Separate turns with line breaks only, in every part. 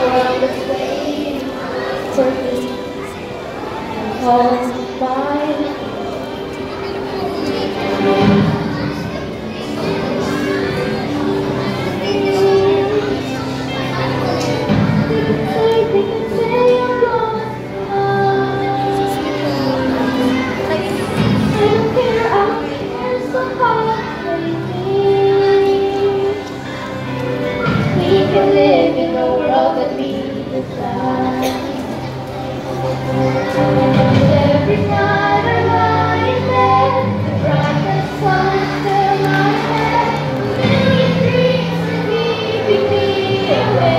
world is waiting for me. Hold by. We can live in a world that we desire. Every night I lie in bed, the brightest sun fill my head. A million dreams are keeping me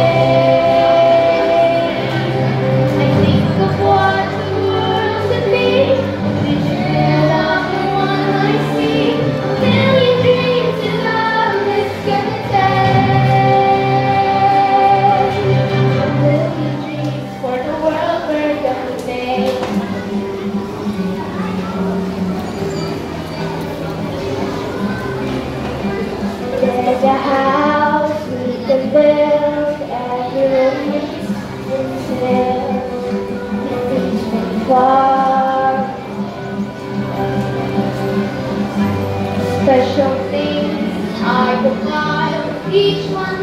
awake. I think of what the world could be, a vision of the one I see. A million dreams and love is gonna take. A million dreams for the world we're gonna make. There's a house we can build, every room is filled. It reaches very far. Special things I compile, each one